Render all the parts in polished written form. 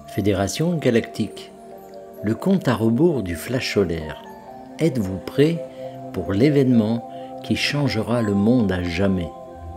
Fédération Galactique, le compte à rebours du flash solaire. Êtes-vous prêt pour l'événement qui changera le monde à jamais?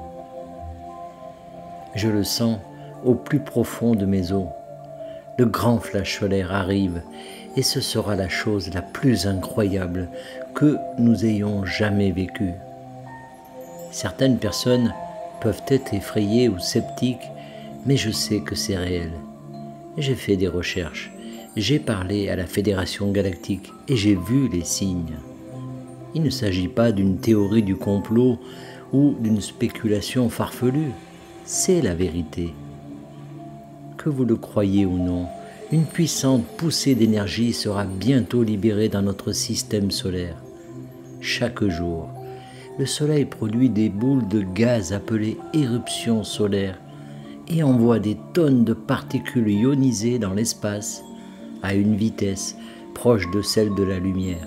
Je le sens au plus profond de mes os. Le grand flash solaire arrive et ce sera la chose la plus incroyable que nous ayons jamais vécue. Certaines personnes peuvent être effrayées ou sceptiques, mais je sais que c'est réel. J'ai fait des recherches, j'ai parlé à la Fédération Galactique et j'ai vu les signes. Il ne s'agit pas d'une théorie du complot ou d'une spéculation farfelue, c'est la vérité. Que vous le croyez ou non, une puissante poussée d'énergie sera bientôt libérée dans notre système solaire. Chaque jour, le Soleil produit des boules de gaz appelées éruptions solaires et envoie des tonnes de particules ionisées dans l'espace à une vitesse proche de celle de la lumière.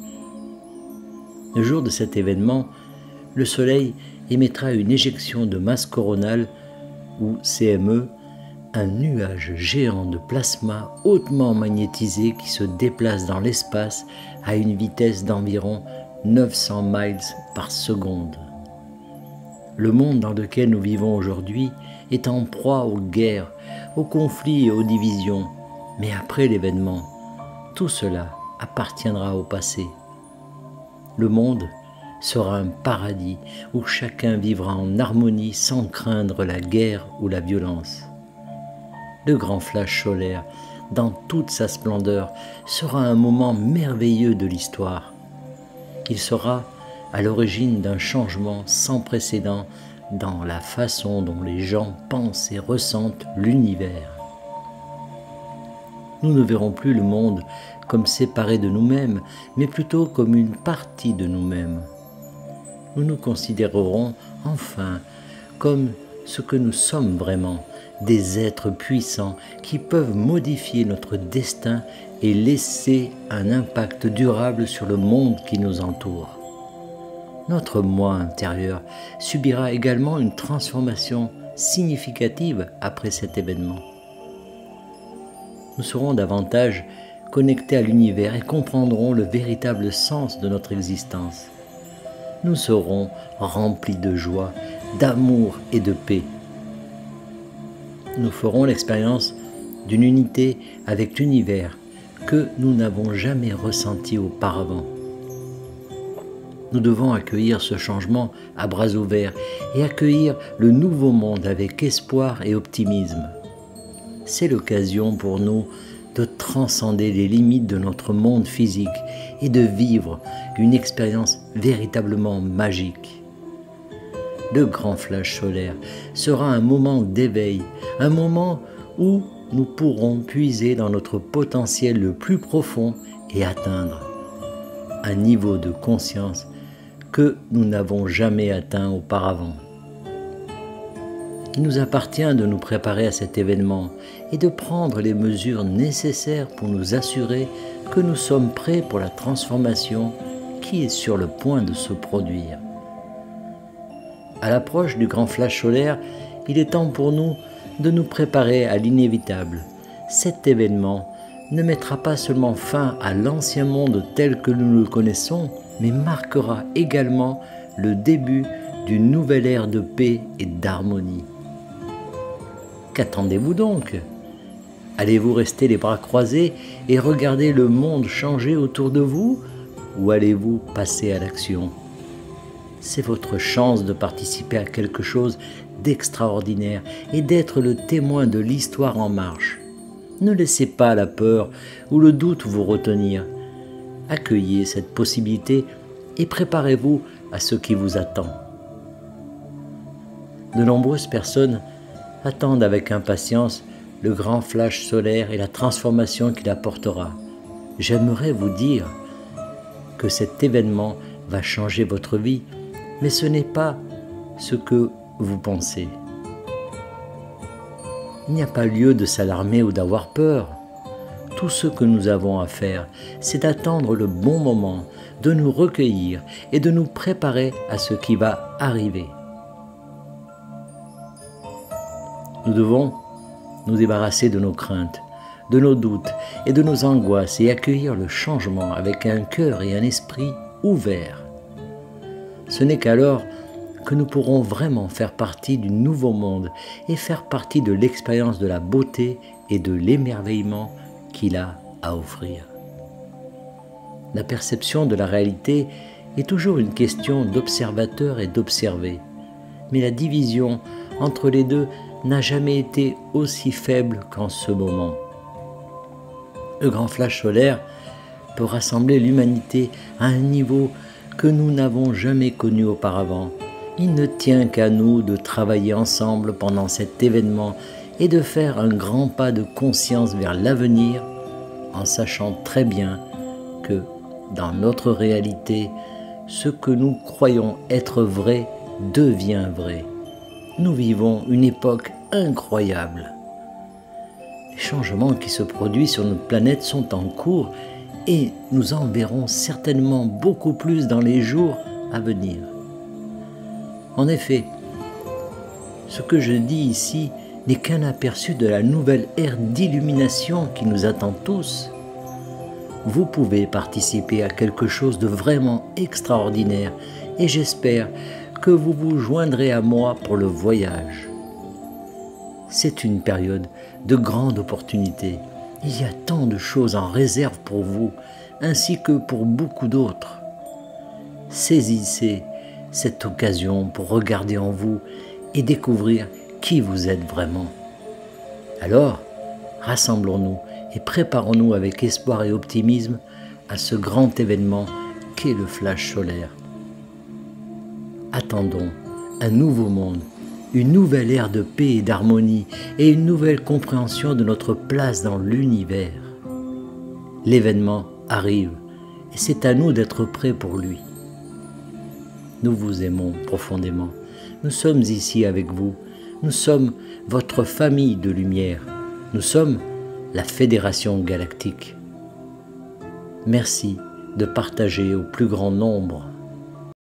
Le jour de cet événement, le Soleil émettra une éjection de masse coronale, ou CME, un nuage géant de plasma hautement magnétisé qui se déplace dans l'espace à une vitesse d'environ 900 miles par seconde. Le monde dans lequel nous vivons aujourd'hui est en proie aux guerres, aux conflits et aux divisions. Mais après l'événement, tout cela appartiendra au passé. Le monde sera un paradis où chacun vivra en harmonie sans craindre la guerre ou la violence. Le grand flash solaire, dans toute sa splendeur, sera un moment merveilleux de l'histoire. Il sera à l'origine d'un changement sans précédent dans la façon dont les gens pensent et ressentent l'univers. Nous ne verrons plus le monde comme séparé de nous-mêmes, mais plutôt comme une partie de nous-mêmes. Nous nous considérerons enfin comme ce que nous sommes vraiment, des êtres puissants qui peuvent modifier notre destin et laisser un impact durable sur le monde qui nous entoure. Notre moi intérieur subira également une transformation significative après cet événement. Nous serons davantage connectés à l'univers et comprendrons le véritable sens de notre existence. Nous serons remplis de joie, d'amour et de paix. Nous ferons l'expérience d'une unité avec l'univers que nous n'avons jamais ressentie auparavant. Nous devons accueillir ce changement à bras ouverts et accueillir le nouveau monde avec espoir et optimisme. C'est l'occasion pour nous de transcender les limites de notre monde physique et de vivre une expérience véritablement magique. Le grand flash solaire sera un moment d'éveil, un moment où nous pourrons puiser dans notre potentiel le plus profond et atteindre un niveau de conscience que nous n'avons jamais atteint auparavant. Il nous appartient de nous préparer à cet événement et de prendre les mesures nécessaires pour nous assurer que nous sommes prêts pour la transformation qui est sur le point de se produire. À l'approche du grand flash solaire, il est temps pour nous de nous préparer à l'inévitable. Cet événement ne mettra pas seulement fin à l'ancien monde tel que nous le connaissons, mais marquera également le début d'une nouvelle ère de paix et d'harmonie. Qu'attendez-vous donc? Allez-vous rester les bras croisés et regarder le monde changer autour de vous, ou allez-vous passer à l'action? C'est votre chance de participer à quelque chose d'extraordinaire et d'être le témoin de l'histoire en marche. Ne laissez pas la peur ou le doute vous retenir. Accueillez cette possibilité et préparez-vous à ce qui vous attend. De nombreuses personnes attendent avec impatience le grand flash solaire et la transformation qu'il apportera. J'aimerais vous dire que cet événement va changer votre vie, mais ce n'est pas ce que vous pensez. Il n'y a pas lieu de s'alarmer ou d'avoir peur. Tout ce que nous avons à faire, c'est d'attendre le bon moment, de nous recueillir et de nous préparer à ce qui va arriver. Nous devons nous débarrasser de nos craintes, de nos doutes et de nos angoisses et accueillir le changement avec un cœur et un esprit ouverts. Ce n'est qu'alors que nous pourrons vraiment faire partie du nouveau monde et faire partie de l'expérience de la beauté et de l'émerveillement qu'il a à offrir. La perception de la réalité est toujours une question d'observateur et d'observé, mais la division entre les deux n'a jamais été aussi faible qu'en ce moment. Le grand flash solaire peut rassembler l'humanité à un niveau que nous n'avons jamais connu auparavant. Il ne tient qu'à nous de travailler ensemble pendant cet événement et de faire un grand pas de conscience vers l'avenir en sachant très bien que dans notre réalité, ce que nous croyons être vrai devient vrai. Nous vivons une époque incroyable. Les changements qui se produisent sur notre planète sont en cours et nous en verrons certainement beaucoup plus dans les jours à venir. En effet, ce que je dis ici n'est qu'un aperçu de la nouvelle ère d'illumination qui nous attend tous. Vous pouvez participer à quelque chose de vraiment extraordinaire et j'espère que vous vous joindrez à moi pour le voyage. C'est une période de grande opportunité. Il y a tant de choses en réserve pour vous, ainsi que pour beaucoup d'autres. Saisissez cette occasion pour regarder en vous et découvrir qui vous êtes vraiment. Alors, rassemblons-nous et préparons-nous avec espoir et optimisme à ce grand événement qu'est le flash solaire. Attendons un nouveau monde, une nouvelle ère de paix et d'harmonie et une nouvelle compréhension de notre place dans l'univers. L'événement arrive et c'est à nous d'être prêts pour lui. Nous vous aimons profondément. Nous sommes ici avec vous. Nous sommes votre famille de lumière. Nous sommes la Fédération Galactique. Merci de partager au plus grand nombre